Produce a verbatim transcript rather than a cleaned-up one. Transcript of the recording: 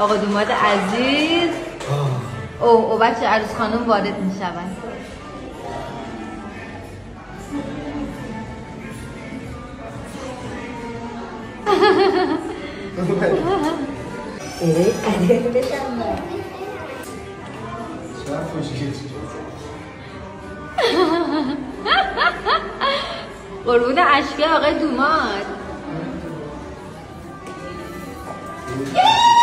آقا دوماد عزیز. او او بچه عروس خانم وارد می شود. ای قدر بشم چرا خوشگل قربون اشکال آقای دوماد.